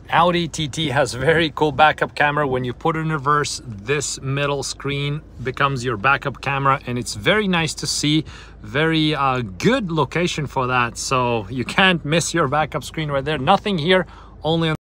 Audi TT has very cool backup camera. When you put it in reverse, this middle screen becomes your backup camera, and it's very nice to see. Very good location for that, so you can't miss your backup screen right there. Nothing here, only on